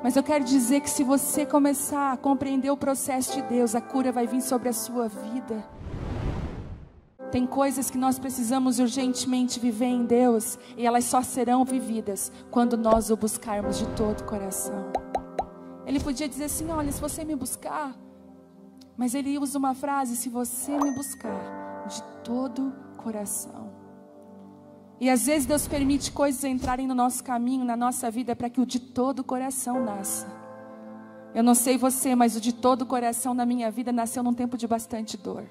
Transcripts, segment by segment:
Mas eu quero dizer que se você começar a compreender o processo de Deus, a cura vai vir sobre a sua vida. Tem coisas que nós precisamos urgentemente viver em Deus, e elas só serão vividas quando nós o buscarmos de todo o coração. Ele podia dizer assim: olha, se você me buscar, mas ele usa uma frase: se você me buscar de todo o coração. E às vezes Deus permite coisas entrarem no nosso caminho, na nossa vida, para que o de todo o coração nasça. Eu não sei você, mas o de todo o coração na minha vida nasceu num tempo de bastante dor.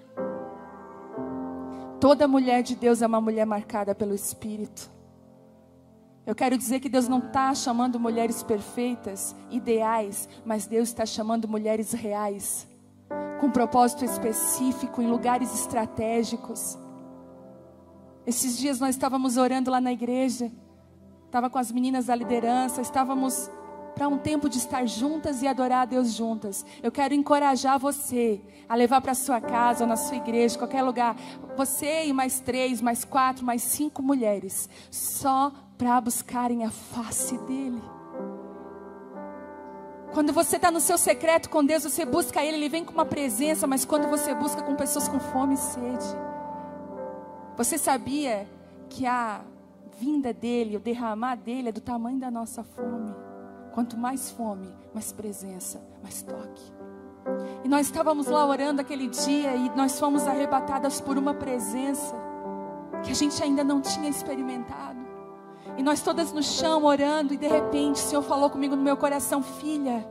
Toda mulher de Deus é uma mulher marcada pelo Espírito. Eu quero dizer que Deus não está chamando mulheres perfeitas, ideais, mas Deus está chamando mulheres reais, com propósito específico, em lugares estratégicos. Esses dias nós estávamos orando lá na igreja, estava com as meninas da liderança, estávamos para um tempo de estar juntas e adorar a Deus juntas. Eu quero encorajar você a levar para sua casa, ou na sua igreja, qualquer lugar, você e mais 3, mais 4, mais 5 mulheres, só para buscarem a face dele. Quando você está no seu secreto com Deus, você busca ele, ele vem com uma presença. Mas quando você busca com pessoas com fome e sede, você sabia que a vinda dele, o derramar dele é do tamanho da nossa fome? Quanto mais fome, mais presença, mais toque. E nós estávamos lá orando aquele dia, e nós fomos arrebatadas por uma presença que a gente ainda não tinha experimentado. E nós todas no chão orando, e de repente o Senhor falou comigo no meu coração: filha,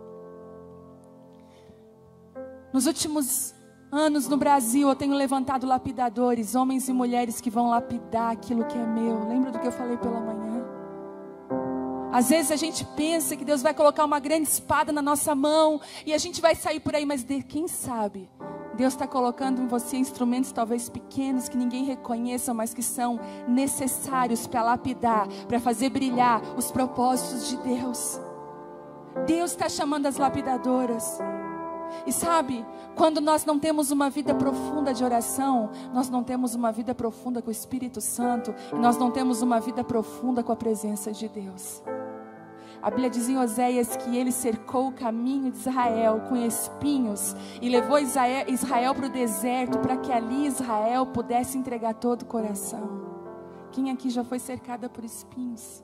nos últimos anos no Brasil eu tenho levantado lapidadores, homens e mulheres que vão lapidar aquilo que é meu. Lembra do que eu falei pela manhã? Às vezes a gente pensa que Deus vai colocar uma grande espada na nossa mão e a gente vai sair por aí, mas quem sabe Deus está colocando em você instrumentos talvez pequenos, que ninguém reconheça, mas que são necessários para lapidar, para fazer brilhar os propósitos de Deus. Deus está chamando as lapidadoras. E sabe, quando nós não temos uma vida profunda de oração, nós não temos uma vida profunda com o Espírito Santo, e nós não temos uma vida profunda com a presença de Deus. A Bíblia diz em Oséias que ele cercou o caminho de Israel com espinhos e levou Israel para o deserto, para que ali Israel pudesse entregar todo o coração. Quem aqui já foi cercada por espinhos?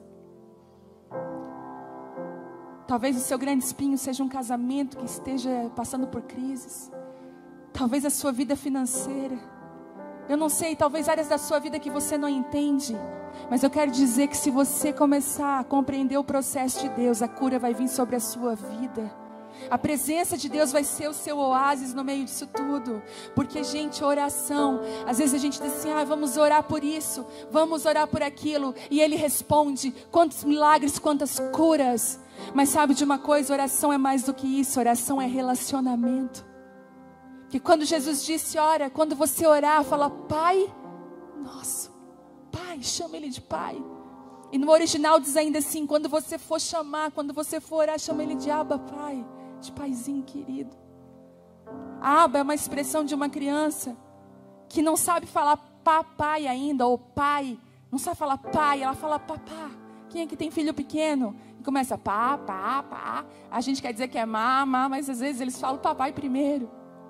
Talvez o seu grande espinho seja um casamento que esteja passando por crises. Talvez a sua vida financeira. Eu não sei, talvez áreas da sua vida que você não entende. Mas eu quero dizer que se você começar a compreender o processo de Deus, a cura vai vir sobre a sua vida. A presença de Deus vai ser o seu oásis no meio disso tudo. Porque, gente, oração, às vezes a gente diz assim: vamos orar por isso, vamos orar por aquilo, e Ele responde, quantos milagres, quantas curas. Mas sabe de uma coisa, oração é mais do que isso, oração é relacionamento. Que quando Jesus disse: ora, quando você orar, fala Pai Nosso, Pai, chama Ele de Pai. E no original diz ainda assim: quando você for chamar, quando você for orar, chama Ele de Abba, Pai, de Paizinho querido. Abba é uma expressão de uma criança que não sabe falar papai ainda, ou pai, não sabe falar pai, ela fala papá. Quem é que tem filho pequeno? E começa pá, pá, pá. A gente quer dizer que é mamá, mas às vezes eles falam papai primeiro.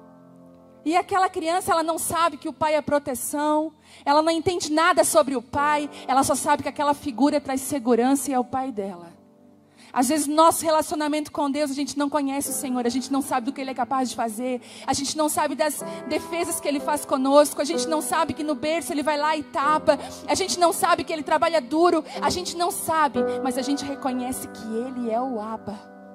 E aquela criança, ela não sabe que o pai é proteção, ela não entende nada sobre o pai, ela só sabe que aquela figura traz segurança e é o pai dela. Às vezes nosso relacionamento com Deus, a gente não conhece o Senhor, a gente não sabe do que Ele é capaz de fazer, a gente não sabe das defesas que Ele faz conosco, a gente não sabe que no berço Ele vai lá e tapa, a gente não sabe que Ele trabalha duro, a gente não sabe, mas a gente reconhece que Ele é o Abba.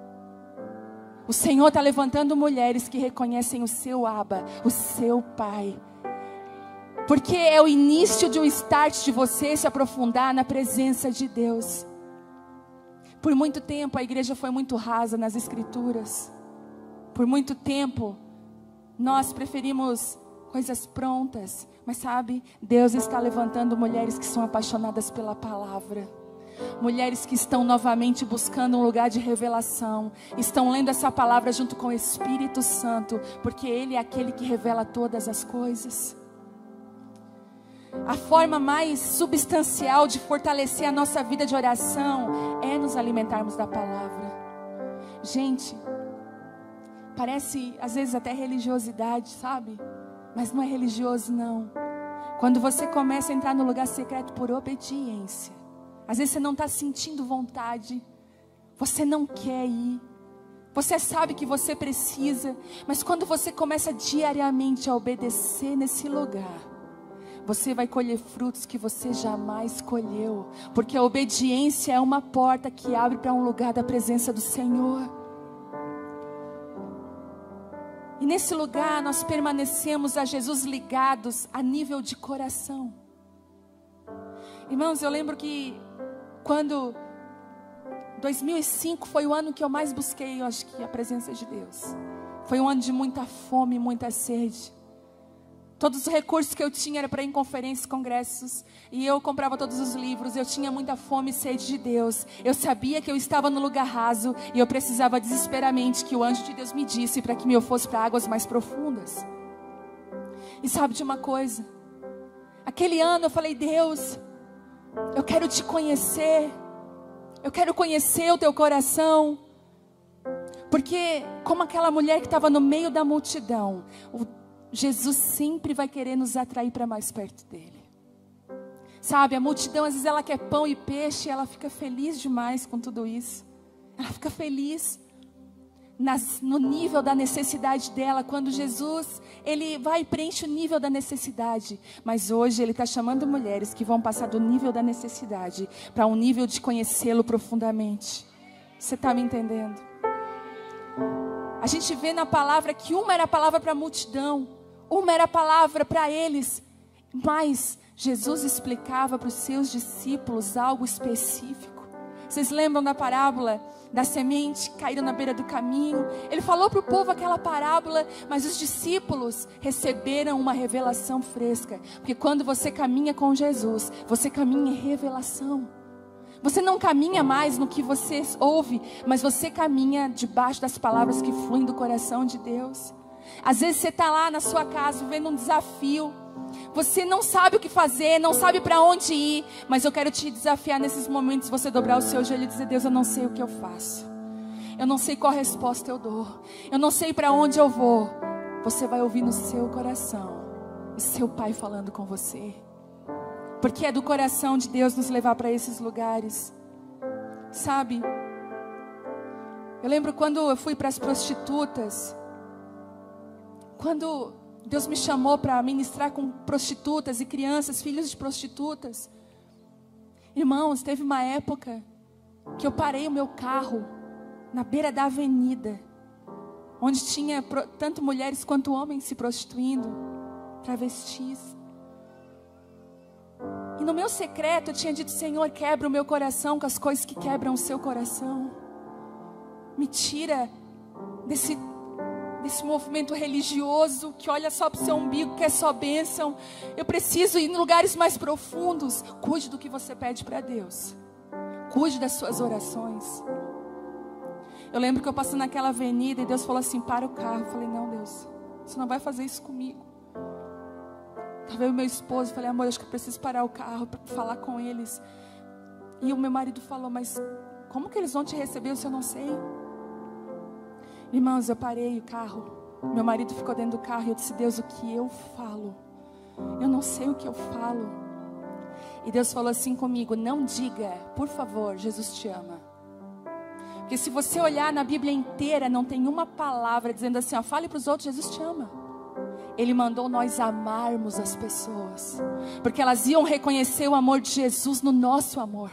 O Senhor está levantando mulheres que reconhecem o seu Abba, o seu Pai. Porque é o início de um start de você se aprofundar na presença de Deus. Por muito tempo a igreja foi muito rasa nas escrituras. Por muito tempo nós preferimos coisas prontas. Mas sabe, Deus está levantando mulheres que são apaixonadas pela palavra. Mulheres que estão novamente buscando um lugar de revelação. Estão lendo essa palavra junto com o Espírito Santo. Porque Ele é aquele que revela todas as coisas. A forma mais substancial de fortalecer a nossa vida de oração é nos alimentarmos da palavra. Gente, parece às vezes até religiosidade, sabe? Mas não é religioso, não. Quando você começa a entrar no lugar secreto por obediência, às vezes você não está sentindo vontade, você não quer ir, você sabe que você precisa, mas quando você começa diariamente a obedecer nesse lugar, você vai colher frutos que você jamais colheu, porque a obediência é uma porta que abre para um lugar da presença do Senhor. E nesse lugar nós permanecemos a Jesus ligados a nível de coração. Irmãos, eu lembro que quando 2005 foi o ano que eu mais busquei, eu acho que a presença de Deus. Foi um ano de muita fome, muita sede. Todos os recursos que eu tinha era para ir em conferências, congressos, e eu comprava todos os livros. Eu tinha muita fome e sede de Deus. Eu sabia que eu estava no lugar raso e eu precisava desesperadamente que o anjo de Deus me disse para que eu fosse para águas mais profundas. E sabe de uma coisa? Aquele ano eu falei: Deus, eu quero te conhecer. Eu quero conhecer o teu coração. Porque como aquela mulher que estava no meio da multidão, Jesus sempre vai querer nos atrair para mais perto dele. Sabe, a multidão às vezes ela quer pão e peixe, e ela fica feliz demais com tudo isso. Ela fica feliz no nível da necessidade dela. Quando Jesus, ele vai e preenche o nível da necessidade. Mas hoje ele está chamando mulheres que vão passar do nível da necessidade para um nível de conhecê-lo profundamente. Você está me entendendo? A gente vê na palavra que uma era a palavra para a multidão, uma era a palavra para eles, mas Jesus explicava para os seus discípulos algo específico. Vocês lembram da parábola da semente caída na beira do caminho? Ele falou para o povo aquela parábola, mas os discípulos receberam uma revelação fresca. Porque quando você caminha com Jesus, você caminha em revelação. Você não caminha mais no que você ouve, mas você caminha debaixo das palavras que fluem do coração de Deus. Às vezes você está lá na sua casa vendo um desafio. Você não sabe o que fazer, não sabe para onde ir. Mas eu quero te desafiar nesses momentos, você dobrar o seu joelho e dizer: Deus, eu não sei o que eu faço. Eu não sei qual resposta eu dou. Eu não sei para onde eu vou. Você vai ouvir no seu coração o seu Pai falando com você. Porque é do coração de Deus nos levar para esses lugares. Sabe? Eu lembro quando eu fui para as prostitutas. Quando Deus me chamou para ministrar com prostitutas e crianças, filhos de prostitutas. Irmãos, teve uma época que eu parei o meu carro na beira da avenida, onde tinha tanto mulheres quanto homens se prostituindo, travestis. E no meu secreto eu tinha dito: Senhor, quebra o meu coração com as coisas que quebram o seu coração. Me tira desse movimento religioso que olha só para o seu umbigo, que é só bênção. Eu preciso ir em lugares mais profundos. Cuide do que você pede para Deus. Cuide das suas orações. Eu lembro que eu passei naquela avenida e Deus falou assim: para o carro. Eu falei: não, Deus, você não vai fazer isso comigo. Estava eu e meu esposo, falei: amor, acho que eu preciso parar o carro para falar com eles. E o meu marido falou: mas como que eles vão te receber se eu não sei? Irmãos, eu parei o carro. Meu marido ficou dentro do carro e eu disse: Deus, o que eu falo? Eu não sei o que eu falo. E Deus falou assim comigo: não diga, por favor, Jesus te ama. Porque se você olhar na Bíblia inteira, não tem uma palavra dizendo assim: ó, fale para os outros, Jesus te ama. Ele mandou nós amarmos as pessoas, porque elas iam reconhecer o amor de Jesus no nosso amor.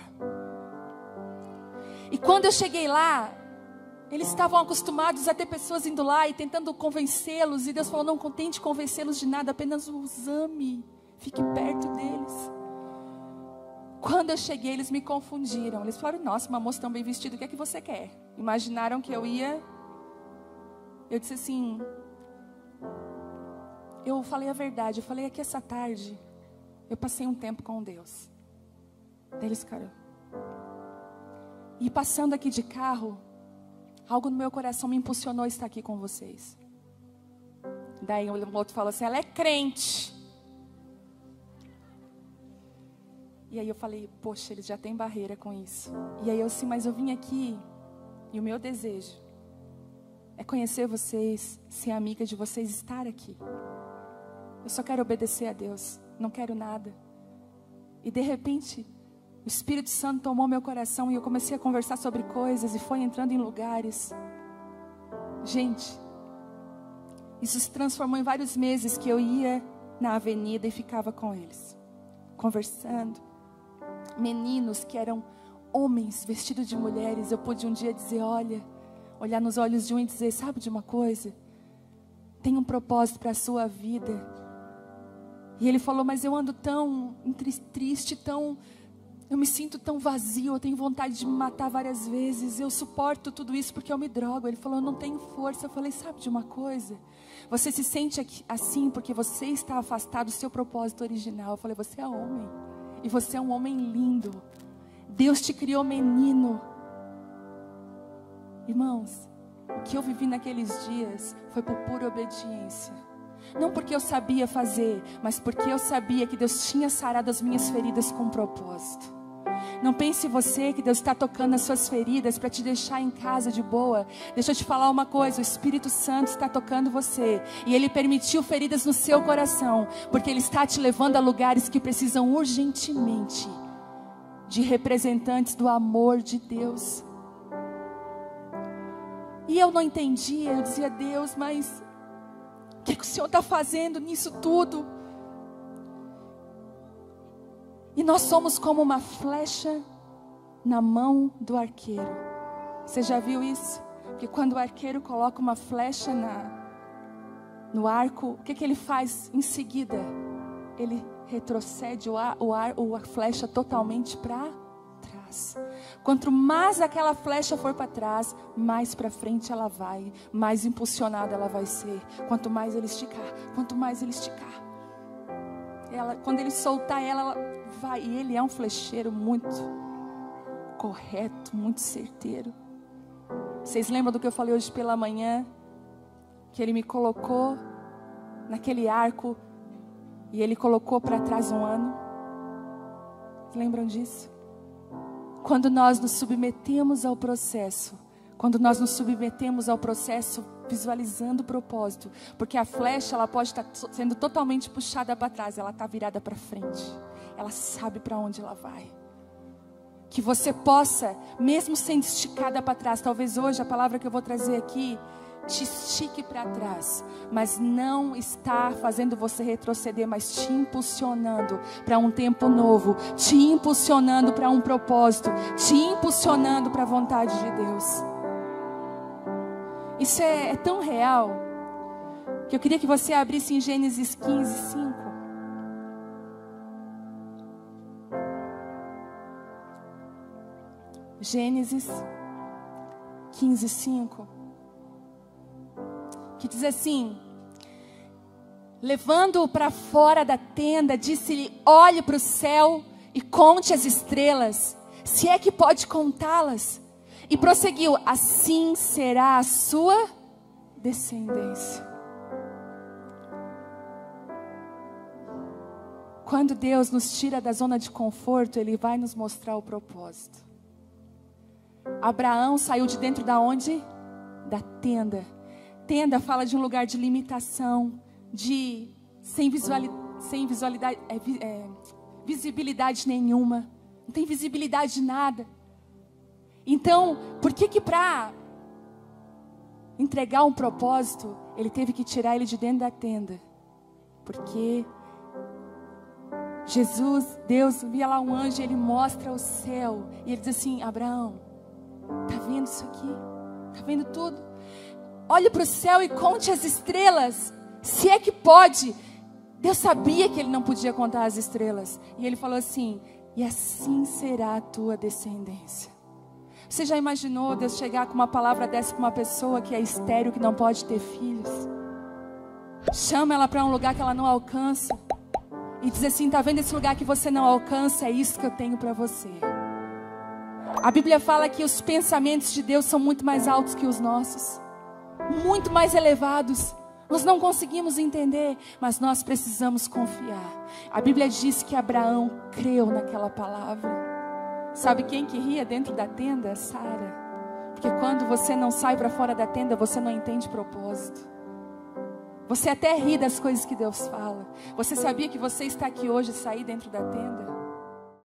E quando eu cheguei lá, eles estavam acostumados a ter pessoas indo lá e tentando convencê-los. E Deus falou: não tente convencê-los de nada, apenas os ame, fique perto deles. Quando eu cheguei, eles me confundiram. Eles falaram: nossa, uma moça tão bem vestida, o que é que você quer? Imaginaram que eu ia. Eu disse assim, eu falei a verdade. Eu falei: aqui essa tarde eu passei um tempo com Deus. Daí eles ficaram. E passando aqui de carro, algo no meu coração me impulsionou a estar aqui com vocês. Daí o outro falou assim: ela é crente. E aí eu falei: poxa, eles já têm barreira com isso. E aí eu assim: mas eu vim aqui, e o meu desejo é conhecer vocês, ser amiga de vocês, estar aqui. Eu só quero obedecer a Deus, não quero nada. E de repente, o Espírito Santo tomou meu coração e eu comecei a conversar sobre coisas e foi entrando em lugares. Gente, isso se transformou em vários meses que eu ia na avenida e ficava com eles, conversando. Meninos que eram homens vestidos de mulheres, eu pude um dia dizer, olhar nos olhos de um e dizer, sabe de uma coisa? Tem um propósito para a sua vida. E ele falou, mas eu ando tão triste, eu me sinto tão vazio, eu tenho vontade de me matar várias vezes, eu suporto tudo isso porque eu me drogo. Ele falou, eu não tenho força. Eu falei, sabe de uma coisa? Você se sente assim porque você está afastado do seu propósito original. Eu falei, você é homem, e você é um homem lindo. Deus te criou menino. Irmãos, o que eu vivi naqueles dias foi por pura obediência. Não porque eu sabia fazer, mas porque eu sabia que Deus tinha sarado as minhas feridas com um propósito. Não pense você que Deus está tocando as suas feridas para te deixar em casa de boa. Deixa eu te falar uma coisa, o Espírito Santo está tocando você. E Ele permitiu feridas no seu coração, porque Ele está te levando a lugares que precisam urgentemente de representantes do amor de Deus. E eu não entendia, eu dizia, Deus, mas o que o Senhor está fazendo nisso tudo? E nós somos como uma flecha na mão do arqueiro. Você já viu isso? Porque quando o arqueiro coloca uma flecha no arco, o que ele faz em seguida? Ele retrocede a flecha totalmente para trás. Quanto mais aquela flecha for para trás, mais para frente ela vai, mais impulsionada ela vai ser. Quanto mais ele esticar, quando ele soltar ela vai. E ele é um flecheiro muito correto, muito certeiro. Vocês lembram do que eu falei hoje pela manhã? Que ele me colocou naquele arco e ele colocou para trás um ano. Lembram disso? Quando nós nos submetemos ao processo, visualizando o propósito, porque a flecha ela pode estar sendo totalmente puxada para trás, ela está virada para frente, ela sabe para onde ela vai. Que você possa, mesmo sendo esticada para trás, talvez hoje a palavra que eu vou trazer aqui te estique para trás, mas não está fazendo você retroceder, mas te impulsionando para um tempo novo, te impulsionando para um propósito, te impulsionando para a vontade de Deus. Isso é tão real, que eu queria que você abrisse em Gênesis 15, 5. Gênesis 15, 5. Que diz assim: levando-o para fora da tenda, disse-lhe, olhe para o céu e conte as estrelas, se é que pode contá-las. E prosseguiu, assim será a sua descendência. Quando Deus nos tira da zona de conforto, Ele vai nos mostrar o propósito. Abraão saiu de dentro da onde? Da tenda. Tenda fala de um lugar de limitação, sem visibilidade nenhuma. Não tem visibilidade de nada. Então, por que para entregar um propósito, Ele teve que tirar ele de dentro da tenda? Porque Deus via lá um anjo, Ele mostra o céu. E Ele diz assim, Abraão, tá vendo isso aqui? Tá vendo tudo? Olhe para o céu e conte as estrelas, se é que pode. Deus sabia que Ele não podia contar as estrelas. E Ele falou assim, e assim será a tua descendência. Você já imaginou Deus chegar com uma palavra dessa para uma pessoa que é estéril, que não pode ter filhos? Chama ela para um lugar que ela não alcança. E diz assim, tá vendo esse lugar que você não alcança? É isso que eu tenho para você. A Bíblia fala que os pensamentos de Deus são muito mais altos que os nossos. Muito mais elevados. Nós não conseguimos entender, mas nós precisamos confiar. A Bíblia diz que Abraão creu naquela palavra. Sabe quem que ria dentro da tenda? Sara. Porque quando você não sai para fora da tenda, você não entende propósito. Você até ri das coisas que Deus fala. Você sabia que você está aqui hoje e sair dentro da tenda?